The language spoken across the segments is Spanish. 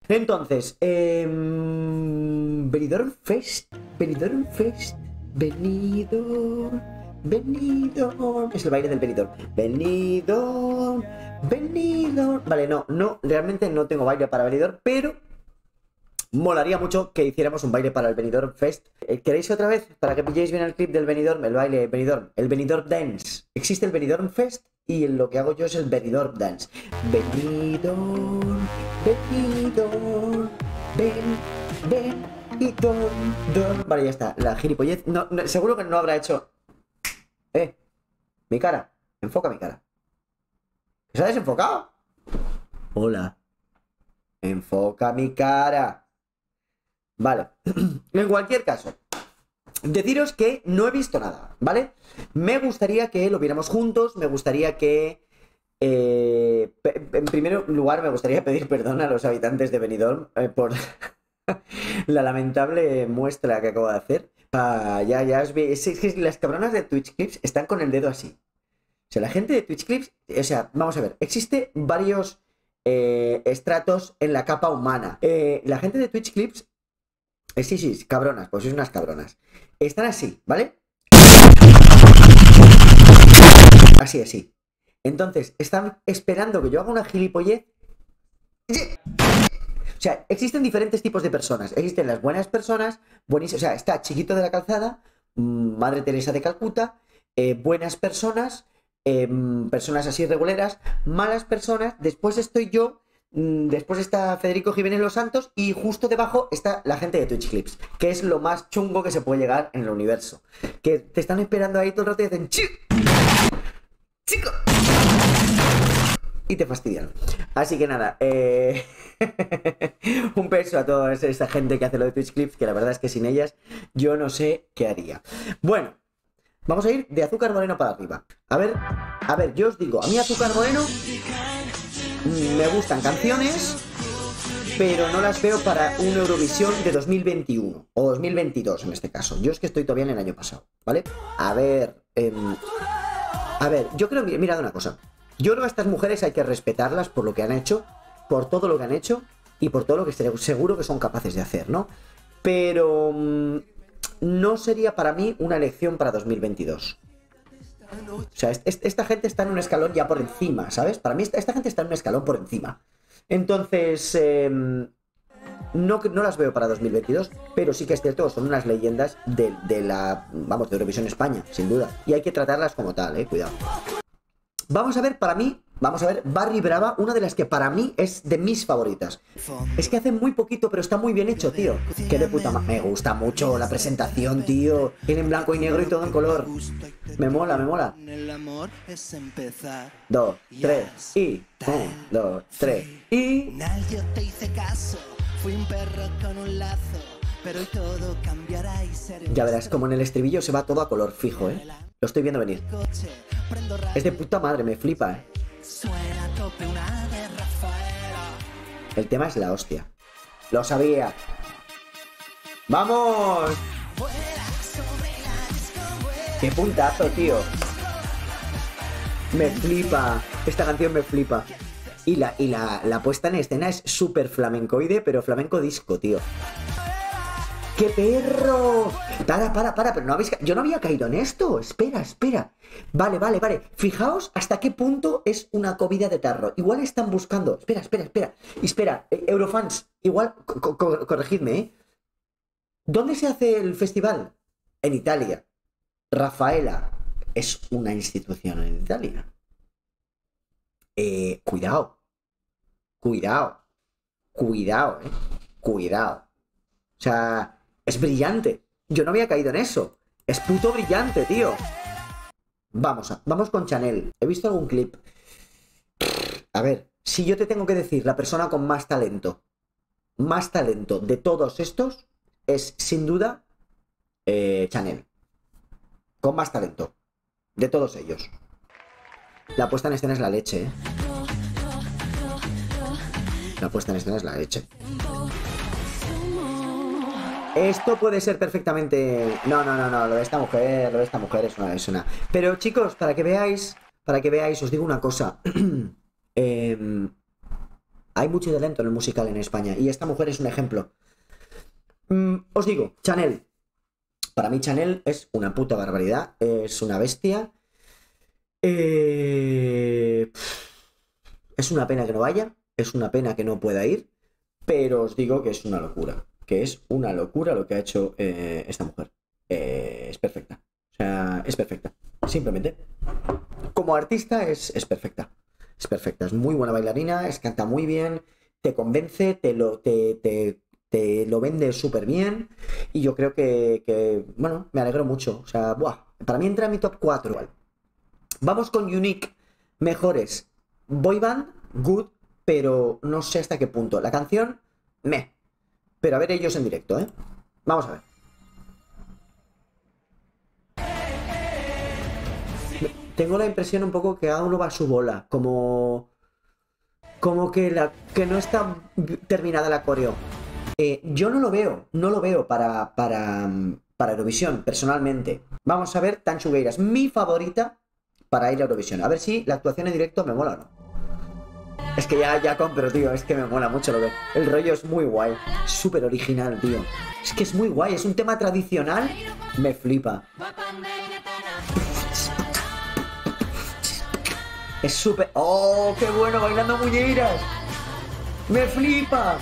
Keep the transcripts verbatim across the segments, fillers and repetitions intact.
Entonces, eh, Benidorm Fest, Benidorm Fest, Benidorm, Benidorm, es el baile del Benidorm, Benidorm, Benidorm. Vale, no, no, realmente no tengo baile para Benidorm, pero molaría mucho que hiciéramos un baile para el Benidorm Fest. ¿Queréis otra vez? Para que pilléis bien el clip del Benidorm, el baile Benidorm, el Benidorm Dance. Existe el Benidorm Fest y lo que hago yo es el Benidorm Dance. Benidorm, Benidorm, ven, ven y don, don. Vale, ya está. La gilipollez. No, no, seguro que no habrá hecho. Eh, mi cara. Enfoca mi cara. ¿Se ha desenfocado? Hola. Enfoca mi cara. Vale, en cualquier caso, deciros que no he visto nada, ¿vale? Me gustaría que lo viéramos juntos, me gustaría que... Eh, en primer lugar, me gustaría pedir perdón a los habitantes de Benidorm eh, por la lamentable muestra que acabo de hacer. Ah, ya, ya os vi... Es, es que las cabronas de Twitch Clips están con el dedo así. O sea, la gente de Twitch Clips... O sea, vamos a ver, existe varios eh, estratos en la capa humana. Eh, la gente de Twitch Clips... Eh, sí, sí, cabronas, pues sois unas cabronas. Están así, ¿vale? Así, así. Entonces, están esperando que yo haga una gilipollez. O sea, existen diferentes tipos de personas. Existen las buenas personas, buenísimas. O sea, está Chiquito de la Calzada, Madre Teresa de Calcuta, eh, buenas personas, eh, personas así reguleras, malas personas. Después estoy yo. Después está Federico Jiménez Los Santos y justo debajo está la gente de Twitch Clips, que es lo más chungo que se puede llegar en el universo. Que te están esperando ahí todo el rato y dicen ¡Chico! ¡Chico! Y te fastidian. Así que nada, eh... un beso a toda esa gente que hace lo de Twitch Clips, que la verdad es que sin ellas yo no sé qué haría. Bueno, vamos a ir de Azúcar Moreno para arriba. A ver, a ver, yo os digo, a mí Azúcar Moreno... me gustan canciones, pero no las veo para un Eurovisión de dos mil veintiuno o dos mil veintidós en este caso. Yo es que estoy todavía en el año pasado, ¿vale? A ver, eh, a ver, yo creo, mirad una cosa. Yo creo que a estas mujeres hay que respetarlas por lo que han hecho, por todo lo que han hecho y por todo lo que seguro que son capaces de hacer, ¿no? Pero um, no sería para mí una elección para dos mil veintidós. O sea, esta gente está en un escalón ya por encima, ¿sabes? Para mí esta, esta gente está en un escalón por encima. Entonces, eh, no, no las veo para dos mil veintidós, pero sí que es cierto, son unas leyendas de, de la, vamos, de Eurovisión España, sin duda. Y hay que tratarlas como tal, eh, cuidado. Vamos a ver, para mí, vamos a ver, Barry Brava, una de las que para mí es de mis favoritas. Es que hace muy poquito, pero está muy bien hecho, tío. Qué de puta madre. Me gusta mucho la presentación, tío. Tiene en blanco y negro y todo en color. Me mola, me mola. Dos, tres, y... Un, dos, tres, y... Ya verás, como en el estribillo se va todo a color fijo, ¿eh? Lo estoy viendo venir. Es de puta madre, me flipa, ¿eh? El tema es la hostia. Lo sabía. ¡Vamos! ¡Qué puntazo, tío! Me flipa. Esta canción me flipa. Y la, y la, la puesta en escena es súper flamencoide, pero flamenco disco, tío. ¡Qué perro! Para, para, para, pero no habéis... Yo no había caído en esto. Espera, espera. Vale, vale, vale. Fijaos hasta qué punto es una comida de tarro. Igual están buscando... Espera, espera, espera. Espera, eh, Eurofans, igual... Co co corregidme, ¿eh? ¿Dónde se hace el festival? En Italia. Rafaela es una institución en Italia. Eh, cuidado. Cuidado. Cuidado, ¿eh? Cuidado. O sea... Es brillante. Yo no había caído en eso. Es puto brillante, tío. Vamos, a, vamos con Chanel. He visto algún clip. A ver, si yo te tengo que decir la persona con más talento, más talento de todos estos, es sin duda eh, Chanel. Con más talento. De todos ellos. La puesta en escena es la leche, ¿eh? La puesta en escena es la leche. Esto puede ser perfectamente... No, no, no, no, lo de esta mujer, lo de esta mujer es una... Es una... Pero chicos, para que veáis, para que veáis, os digo una cosa. eh, Hay mucho talento en el musical en España y esta mujer es un ejemplo. Mm, os digo, Chanel. Para mí Chanel es una puta barbaridad, es una bestia. Eh... Es una pena que no vaya, es una pena que no pueda ir, pero os digo que es una locura, que es una locura lo que ha hecho eh, esta mujer. Eh, es perfecta, o sea, es perfecta, simplemente. Como artista es, es perfecta, es perfecta, es muy buena bailarina, es, canta muy bien, te convence, te lo... Te, te, te lo vende súper bien y yo creo que, que, bueno, me alegro mucho. O sea, buah, para mí entra en mi top cuatro. Igual. Vamos con Unique, mejores. Boy band, good, pero no sé hasta qué punto. La canción, meh. Pero a ver ellos en directo, ¿eh? Vamos a ver. Tengo la impresión un poco que cada uno va a su bola, como... Como que, la, que no está terminada la coreo. Eh, yo no lo veo, no lo veo para, para, para Eurovisión, personalmente. Vamos a ver Tanchugueiras, mi favorita para ir a Eurovisión. A ver si la actuación en directo me mola o no. Es que ya, ya compro, tío, es que me mola mucho lo que... El rollo es muy guay, súper original, tío. Es que es muy guay, es un tema tradicional, me flipa. Es súper... ¡Oh, qué bueno! Bailando muñeiras. ¡Me flipa!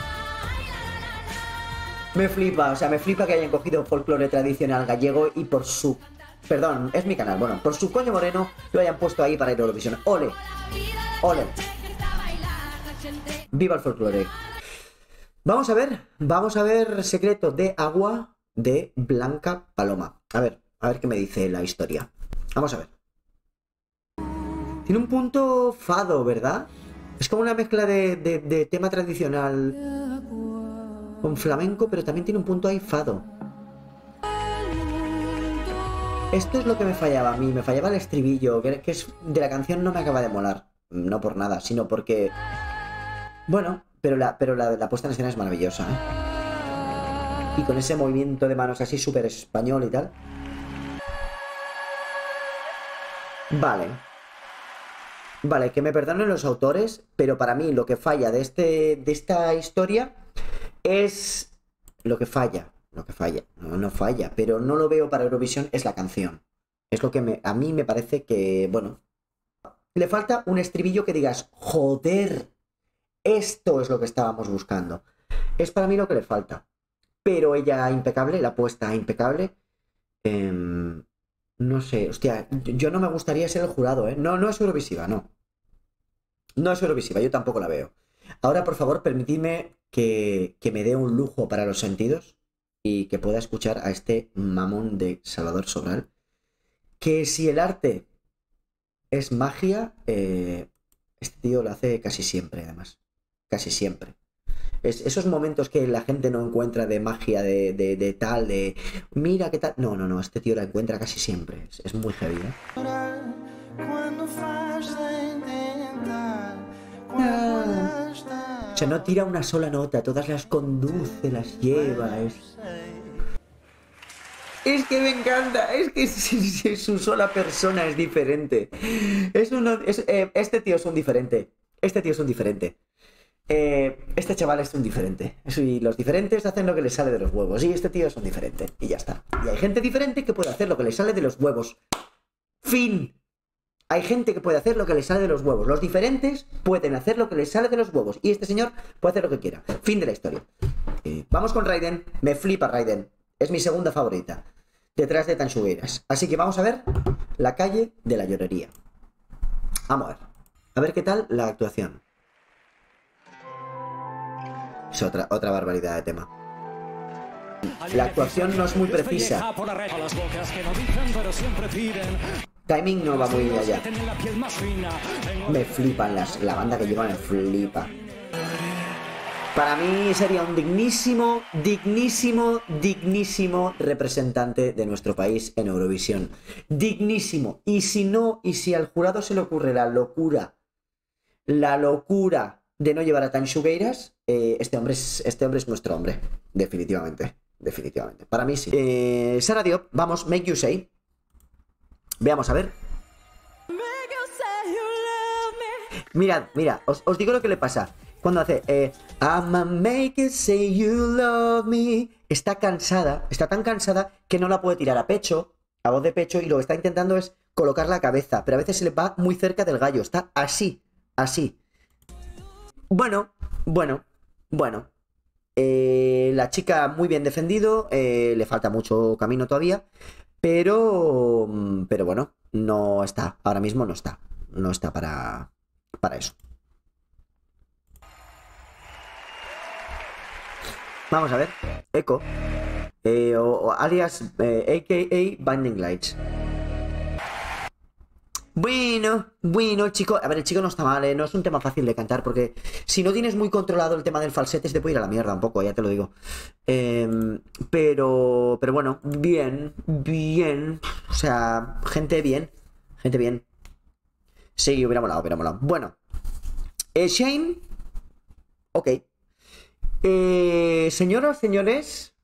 Me flipa, o sea, me flipa que hayan cogido folclore tradicional gallego y por su... Perdón, es mi canal, bueno, por su coño moreno lo hayan puesto ahí para ir a Eurovisión. ¡Ole! ¡Ole! ¡Viva el folclore! Vamos a ver, vamos a ver Secreto de Agua de Blanca Paloma. A ver, a ver qué me dice la historia. Vamos a ver. Tiene un punto fado, ¿verdad? Es como una mezcla de, de, de tema tradicional con flamenco, pero también tiene un punto ahí fado. Esto es lo que me fallaba a mí, me fallaba el estribillo, que, que es de la canción no me acaba de molar. No por nada, sino porque... Bueno, pero la, pero la, la puesta en escena es maravillosa, ¿eh? Y con ese movimiento de manos así súper español y tal. Vale. Vale, que me perdonen los autores, pero para mí lo que falla de, este, de esta historia es... Lo que falla, lo que falla, no, no falla, pero no lo veo para Eurovisión, es la canción. Es lo que me, a mí me parece que, bueno... Le falta un estribillo que digas, joder, esto es lo que estábamos buscando. Es para mí lo que le falta. Pero ella impecable, la puesta impecable. Eh, no sé, hostia, yo no me gustaría ser el jurado, ¿eh? No, no es Eurovisiva, no. No es Eurovisiva, yo tampoco la veo. Ahora, por favor, permitidme que, que me dé un lujo para los sentidos y que pueda escuchar a este mamón de Salvador Sobral. Que si el arte es magia, eh, este tío lo hace casi siempre, además. Casi siempre. Es esos momentos que la gente no encuentra de magia, de, de, de tal, de... Mira qué tal... No, no, no, este tío la encuentra casi siempre. Es, es muy heavy, ¿eh? O sea, no tira una sola nota, todas las conduce, las lleva. Es, es que me encanta, es que si, si su sola persona es diferente. Es uno, es, eh, este tío es un diferente. Este tío es un diferente. Eh, este chaval es un diferente. Y los diferentes hacen lo que les sale de los huevos. Y este tío es un diferente. Y ya está. Y hay gente diferente que puede hacer lo que les sale de los huevos. Fin. Hay gente que puede hacer lo que les sale de los huevos. Los diferentes pueden hacer lo que les sale de los huevos. Y este señor puede hacer lo que quiera. Fin de la historia. Eh, vamos con Raiden. Me flipa Raiden. Es mi segunda favorita. Detrás de Tanchugueiras. Así que vamos a ver La calle de la llorería. Vamos a ver. A ver qué tal la actuación. Es otra, otra barbaridad de tema. La actuación no es muy precisa. Timing no va muy allá. Me flipan las, la banda que lleva me flipa. Para mí sería un dignísimo, dignísimo, dignísimo representante de nuestro país en Eurovisión. Dignísimo. Y si no, y si al jurado se le ocurre la locura, la locura de no llevar a Tanchugueiras, eh, este hombre es, este hombre es nuestro hombre. Definitivamente. Definitivamente. Para mí sí. Eh, Sara Diop, vamos, Make You Say. Veamos a ver. Mirad, mira, os, os digo lo que le pasa. Cuando hace eh, I'ma make it say you love me, está cansada, está tan cansada que no la puede tirar a pecho, a voz de pecho, y lo que está intentando es colocar la cabeza, pero a veces se le va muy cerca del gallo, está así, así. Bueno, bueno, bueno. Eh, la chica muy bien defendido, eh, le falta mucho camino todavía, pero, pero bueno, no está, ahora mismo no está, no está para, para eso. Vamos a ver, Echo, eh, o, o alias eh, a k a. Binding Lights. Bueno, bueno, el chico, a ver, el chico no está mal, ¿eh? No es un tema fácil de cantar, porque si no tienes muy controlado el tema del falsete, se te puede ir a la mierda un poco, ya te lo digo. Eh, pero, pero bueno, bien, bien, o sea, gente bien, gente bien. Sí, hubiera molado, hubiera molado. Bueno, eh, Shane, ok. Eh, señoras, señores,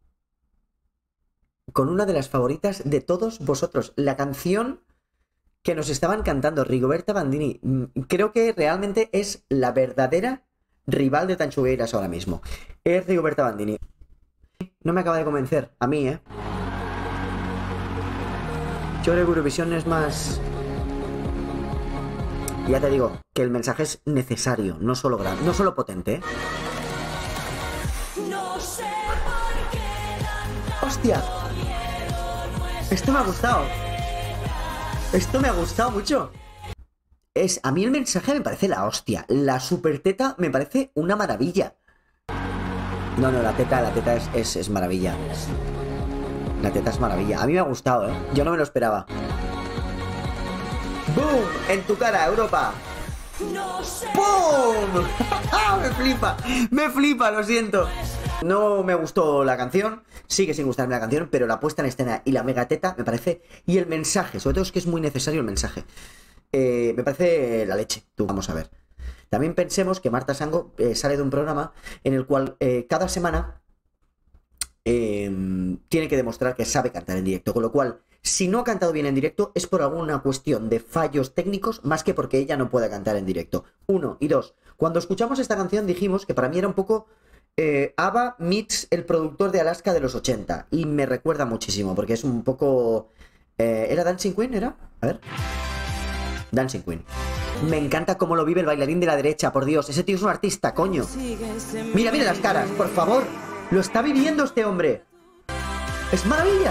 con una de las favoritas de todos vosotros, la canción que nos estaban cantando, Rigoberta Bandini. Creo que realmente es la verdadera rival de Tanchugueiras ahora mismo. Es Rigoberta Bandini. No me acaba de convencer, a mí, ¿eh? Yo creo que Eurovisión es más... Ya te digo, que el mensaje es necesario, no solo gran, no solo potente, ¿eh? ¡Hostia! Esto me ha gustado. Esto me ha gustado mucho. Es, a mí el mensaje me parece la hostia. La super teta me parece una maravilla. No, no, la teta, la teta es, es, es maravilla. La teta es maravilla. A mí me ha gustado, ¿eh? Yo no me lo esperaba. ¡Boom! En tu cara, Europa. ¡Pum! ¡Me flipa! ¡Me flipa! Lo siento. No me gustó la canción, sigue sin gustarme la canción, pero la puesta en escena y la megateta me parece, y el mensaje, sobre todo es que es muy necesario el mensaje, eh, me parece la leche. Tú, vamos a ver. También pensemos que Marta Sango eh, sale de un programa en el cual eh, cada semana eh, tiene que demostrar que sabe cantar en directo, con lo cual, si no ha cantado bien en directo es por alguna cuestión de fallos técnicos más que porque ella no pueda cantar en directo. Uno, y dos, cuando escuchamos esta canción dijimos que para mí era un poco... Eh, ABBA meets el productor de Alaska de los ochenta. Y me recuerda muchísimo, porque es un poco... Eh, ¿Era Dancing Queen? ¿Era? A ver. Dancing Queen. Me encanta cómo lo vive el bailarín de la derecha, por Dios. Ese tío es un artista, coño. Mira, mira las caras, por favor. Lo está viviendo este hombre. Es maravilla.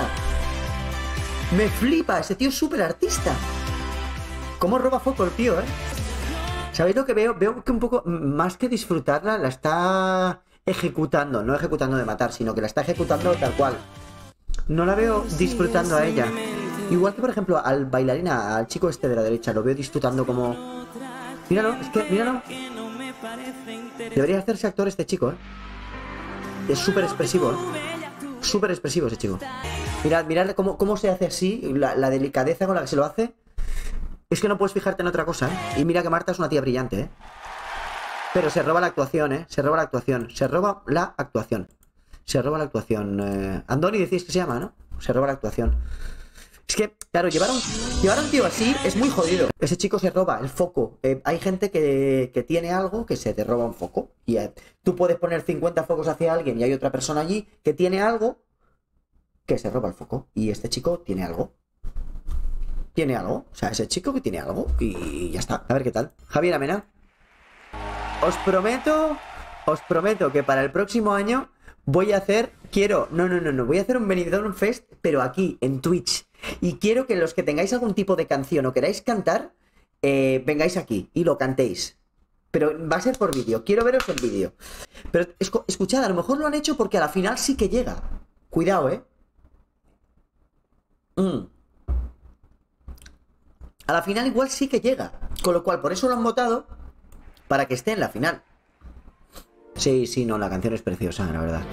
Me flipa, ese tío es súper artista. Cómo roba foco el tío, ¿eh? ¿Sabéis lo que veo? Veo que un poco, más que disfrutarla, la está... ejecutando, no ejecutando de matar, sino que la está ejecutando tal cual. No la veo disfrutando a ella. Igual que, por ejemplo, al bailarín, al chico este de la derecha, lo veo disfrutando como... Míralo, es que, míralo. Debería hacerse actor este chico, ¿eh? Es súper expresivo, ¿eh? Súper expresivo ese chico. Mirad, mirad cómo, cómo se hace así, la, la delicadeza con la que se lo hace. Es que no puedes fijarte en otra cosa, ¿eh? Y mira que Marta es una tía brillante, ¿eh? Pero se roba la actuación, ¿eh? Se roba la actuación. Se roba la actuación. Se roba la actuación. Eh... Andoni decís que se llama, ¿no? Se roba la actuación. Es que, claro, llevar a un, llevar a un tío así es muy jodido. Ese chico se roba el foco. Eh, hay gente que, que tiene algo que se te roba un foco. Y eh, tú puedes poner cincuenta focos hacia alguien y hay otra persona allí que tiene algo que se roba el foco. Y este chico tiene algo. Tiene algo. O sea, ese chico que tiene algo y ya está. A ver qué tal. Javier Amena. Os prometo, os prometo que para el próximo año voy a hacer, quiero, no, no, no, no, voy a hacer un Benidorm Fest, pero aquí, en Twitch. Y quiero que los que tengáis algún tipo de canción o queráis cantar, eh, vengáis aquí y lo cantéis. Pero va a ser por vídeo, quiero veros el vídeo. Pero escuchad, a lo mejor lo han hecho porque a la final sí que llega. Cuidado, ¿eh? Mm. A la final igual sí que llega. Con lo cual, por eso lo han votado... para que esté en la final. Sí, sí, no, la canción es preciosa, la verdad.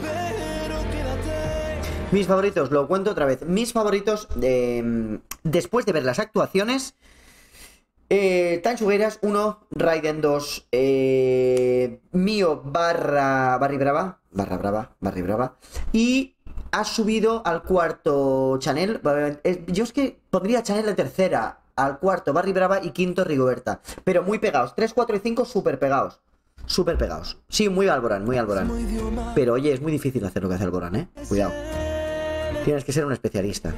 Mis favoritos, lo cuento otra vez. Mis favoritos, eh, después de ver las actuaciones, eh, Tanchugueiras uno, Raiden dos, eh, Mío barra Barry Brava, barra Brava, Barry Brava, y ha subido al cuarto Chanel. Yo es que pondría Chanel de tercera, al cuarto Barry Brava y quinto Rigoberta, pero muy pegados, tres, cuatro y cinco súper pegados. súper pegados. Sí, muy Alborán, muy Alborán. Pero oye, es muy difícil hacer lo que hace Alborán, ¿eh? Cuidado. Tienes que ser un especialista.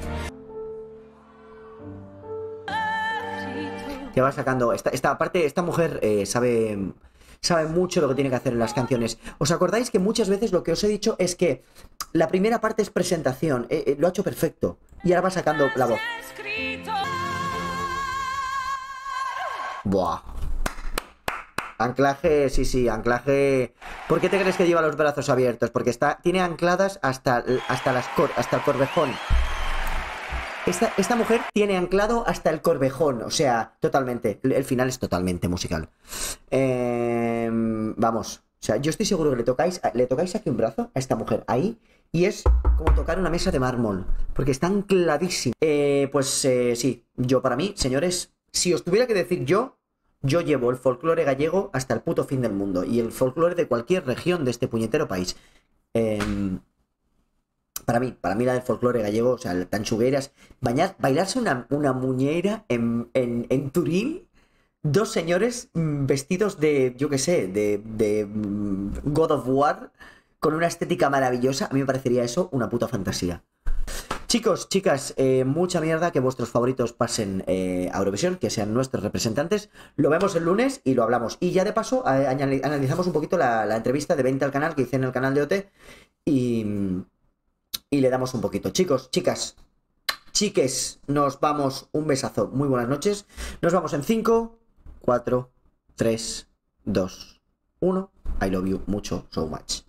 Te va sacando... Esta, esta aparte, esta mujer eh, sabe... sabe mucho lo que tiene que hacer en las canciones. ¿Os acordáis que muchas veces lo que os he dicho es que la primera parte es presentación? Eh, eh, lo ha hecho perfecto. Y ahora va sacando la voz. Buah. Anclaje, sí, sí, anclaje... ¿Por qué te crees que lleva los brazos abiertos? Porque está, tiene ancladas hasta, hasta, las cor, hasta el corvejón. Esta, esta mujer tiene anclado hasta el corvejón, o sea, totalmente. El final es totalmente musical. Eh, vamos, o sea, yo estoy seguro que le tocáis, le tocáis aquí un brazo a esta mujer, ahí, y es como tocar una mesa de mármol, porque está ancladísimo. Eh, pues eh, sí, yo para mí, señores, si os tuviera que decir yo, yo llevo el folclore gallego hasta el puto fin del mundo, y el folclore de cualquier región de este puñetero país. Eh... Para mí, para mí la del folclore gallego, o sea, tanchugueras, bañar, bailarse una, una muñeira en, en, en Turín, dos señores mmm, vestidos de, yo qué sé, de, de mmm, God of War, con una estética maravillosa, a mí me parecería eso una puta fantasía. Chicos, chicas, eh, mucha mierda que vuestros favoritos pasen eh, a Eurovisión, que sean nuestros representantes. Lo vemos el lunes y lo hablamos. Y ya de paso, eh, analizamos un poquito la, la entrevista de Vente al Canal que hice en el canal de O T y... Y le damos un poquito. Chicos, chicas, chiques, nos vamos. Un besazo. Muy buenas noches. Nos vamos en cinco, cuatro, tres, dos, uno. I love you mucho, so much.